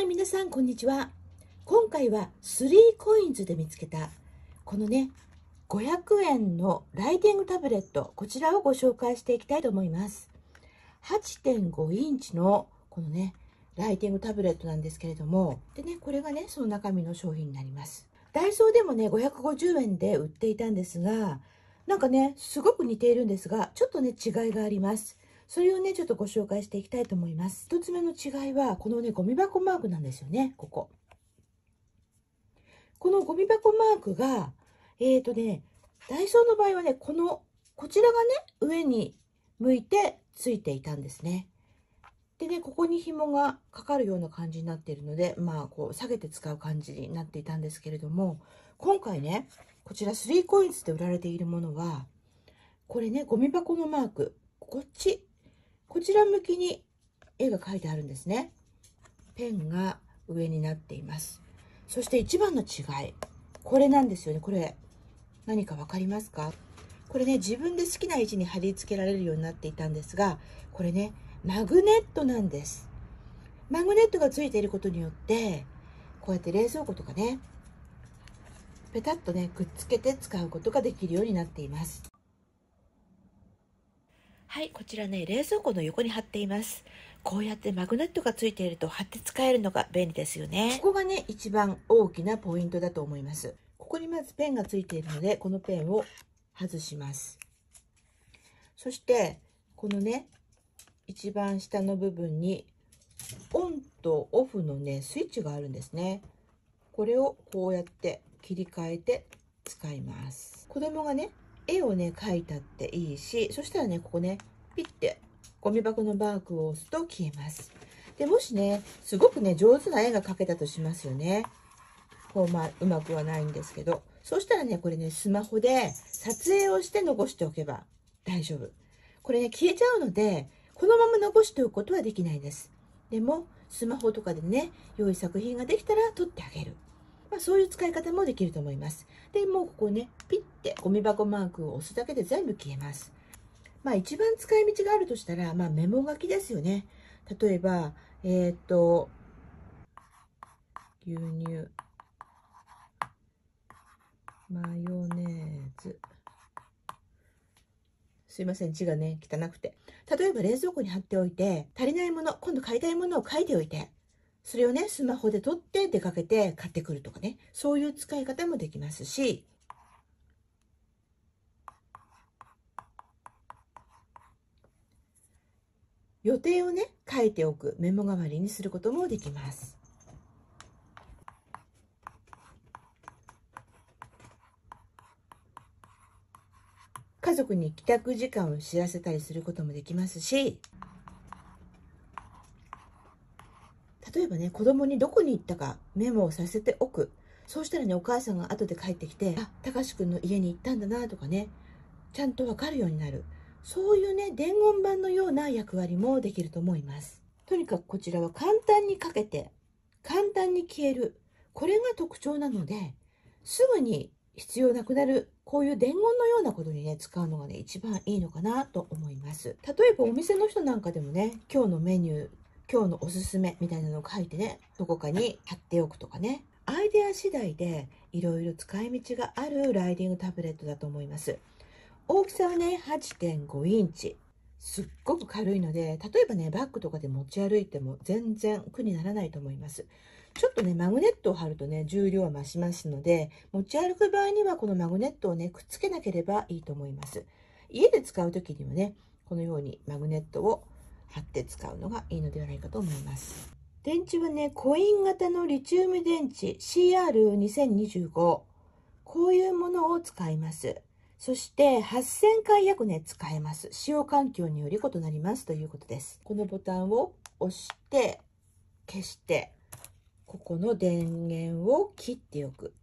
皆さんこんにちは。今回は3コインズで見つけたこのね500円のライティングタブレット、こちらをご紹介していきたいと思います。 8.5 インチのこのねライティングタブレットなんですけれども、でねこれがねその中身の商品になります。ダイソーでもね550円で売っていたんですが、なんかねすごく似ているんですが、ちょっとね違いがあります。それをねちょっとご紹介していきたいと思います。一つ目の違いはこのねゴミ箱マークなんですよね。このゴミ箱マークがダイソーの場合はねこちらがね上に向いてついていたんですね。でねここに紐がかかるような感じになっているので、こう下げて使う感じになっていたんですけれども、今回ねこちら3コインズで売られているものはこれねゴミ箱のマーク、こちら向きに絵が描いてあるんですね。ペンが上になっています。そして一番の違い、これなんですよね。これ何か分かりますか？これね自分で好きな位置に貼り付けられるようになっていたんですが、これねマグネットなんです。マグネットがついていることによってこうやって冷蔵庫とかねペタッとねくっつけて使うことができるようになっています。はい、こちらね冷蔵庫の横に貼っています。こうやってマグネットがついていると貼って使えるのが便利ですよね。ここがね一番大きなポイントだと思います。ここにまずペンがついているので、このペンを外します。そしてこのね一番下の部分にオンとオフのねスイッチがあるんですね。これをこうやって切り替えて使います。子供がね絵をね描いたっていいし、そしたらねここねピッてゴミ箱のマークを押すと消えます。でもしねすごくね上手な絵が描けたとしますよね。こううまくはないんですけど、そうしたらねこれねスマホで撮影をして残しておけば大丈夫。これね消えちゃうのでこのまま残しておくことはできないです。でもスマホとかでね良い作品ができたら撮ってあげる、そういう使い方もできると思います。でもうここねピッてゴミ箱マークを押すだけで全部消えます。一番使い道があるとしたら、メモ書きですよね。例えば牛乳、マヨネーズ、すいません字がね汚くて、例えば冷蔵庫に貼っておいて足りないもの、今度買いたいものを書いておいて、それをねスマホで撮って出かけて買ってくるとかね、そういう使い方もできますし、予定をね書いておくメモ代わりにすることもできます。家族に帰宅時間を知らせたりすることもできますし、例えばね子供にどこに行ったかメモをさせておく。そうしたらねお母さんが後で帰ってきて、たかしくんの家に行ったんだなとかね、ちゃんとわかるようになる。そういうね伝言板のような役割もできると思います。とにかくこちらは簡単にかけて簡単に消える、これが特徴なので、すぐに必要なくなる、こういう伝言のようなことにね使うのがね一番いいのかなと思います。例えばお店の人なんかでもね、今日のメニュー、今日のおすすめみたいなのを書いてねどこかに貼っておくとかね、アイデア次第でいろいろ使い道があるライディングタブレットだと思います。大きさはね 8.5 インチ、すっごく軽いので、例えばねバッグとかで持ち歩いても全然苦にならないと思います。ちょっとねマグネットを貼るとね重量は増しますので、持ち歩く場合にはこのマグネットをねくっつけなければいいと思います。家で使う時にはねこのようにマグネットを貼って使うのがいいのではないかと思います。電池はねコイン型のリチウム電池 CR2025、 こういうものを使います。そして8000回約ね使えます。使用環境により異なりますということです。このボタンを押して消して、ここの電源を切っておく。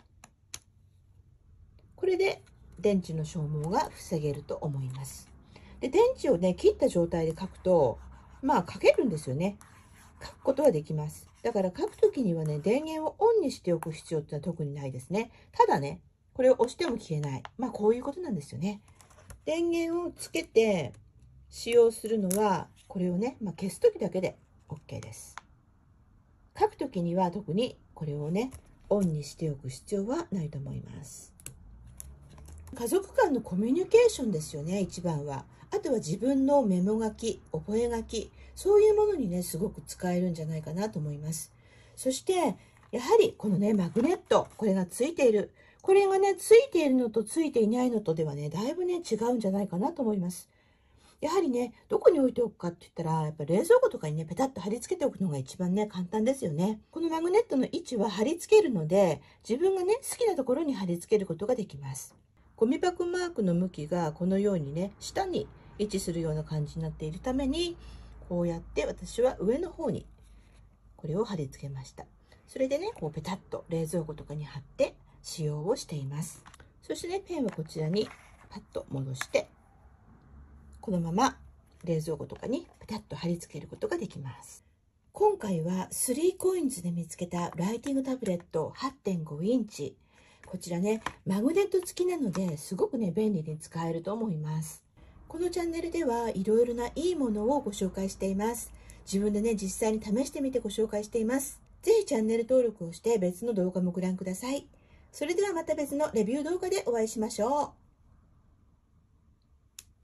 これで電池の消耗が防げると思います。で電池をね切った状態で書くと書けるんですよね。書くことはできます。だから書くときにはね電源をオンにしておく必要ってのは特にないですね。ただねこれを押しても消えない、こういうことなんですよね。電源をつけて使用するのはこれをね、消す時だけで OK です。 書くときには特にこれをねオンにしておく必要はないと思います。家族間のコミュニケーションですよね、一番は。あとは自分のメモ書き、覚書き、そういうものにねすごく使えるんじゃないかなと思います。そしてやはりこのねマグネット、これがついている、これがねついているのとついていないのとではねだいぶね違うんじゃないかなと思います。やはりねどこに置いておくかって言ったら、やっぱ冷蔵庫とかにねペタッと貼り付けておくのが一番ね簡単ですよね。このマグネットの位置は貼り付けるので、自分がね好きなところに貼り付けることができます。ゴミ箱マークの向きがこのようにね下に位置するような感じになっているために、こうやって私は上の方にこれを貼り付けました。それでねこうペタッと冷蔵庫とかに貼って使用をしています。そしてねペンはこちらにパッと戻して、このまま冷蔵庫とかにペタッと貼り付けることができます。今回は3COINSで見つけたライティングタブレット 8.5 インチ、こちらねマグネット付きなのですごくね便利に使えると思います。このチャンネルではいろいろないいものをご紹介しています。自分でね実際に試してみてご紹介しています。ぜひチャンネル登録をして別の動画もご覧ください。それではまた別のレビュー動画でお会いしましょう。